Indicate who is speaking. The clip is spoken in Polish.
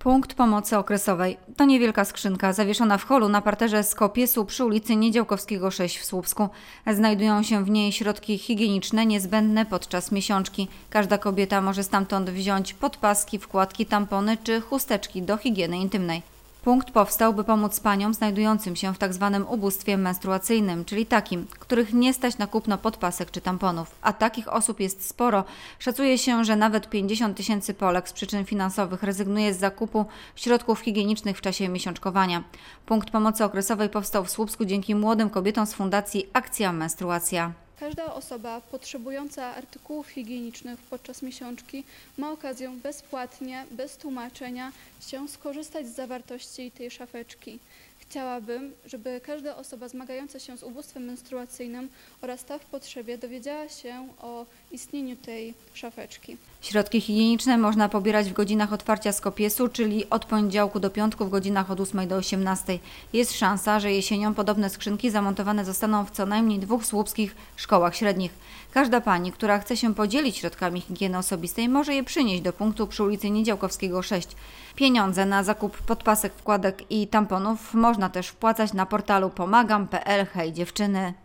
Speaker 1: Punkt pomocy okresowej. To niewielka skrzynka zawieszona w holu na parterze Skopiesu przy ulicy Niedziałkowskiego 6 w Słupsku. Znajdują się w niej środki higieniczne niezbędne podczas miesiączki. Każda kobieta może stamtąd wziąć podpaski, wkładki, tampony czy chusteczki do higieny intymnej. Punkt powstał, by pomóc paniom znajdującym się w tzw. ubóstwie menstruacyjnym, czyli takim, których nie stać na kupno podpasek czy tamponów. A takich osób jest sporo. Szacuje się, że nawet 50 000 Polek z przyczyn finansowych rezygnuje z zakupu środków higienicznych w czasie miesiączkowania. Punkt pomocy okresowej powstał w Słupsku dzięki młodym kobietom z Fundacji Akcja Menstruacja.
Speaker 2: Każda osoba potrzebująca artykułów higienicznych podczas miesiączki ma okazję bezpłatnie, bez tłumaczenia się skorzystać z zawartości tej szafeczki. Chciałabym, żeby każda osoba zmagająca się z ubóstwem menstruacyjnym oraz ta w potrzebie dowiedziała się o istnieniu tej szafeczki.
Speaker 1: Środki higieniczne można pobierać w godzinach otwarcia Skopiesu, czyli od poniedziałku do piątku w godzinach od 8 do 18. Jest szansa, że jesienią podobne skrzynki zamontowane zostaną w co najmniej 2 słupskich szkołach średnich. Każda pani, która chce się podzielić środkami higieny osobistej, może je przynieść do punktu przy ulicy Niedziałkowskiego 6. Pieniądze na zakup podpasek, wkładek i tamponów można też wpłacać na portalu pomagam.pl. Hej dziewczyny!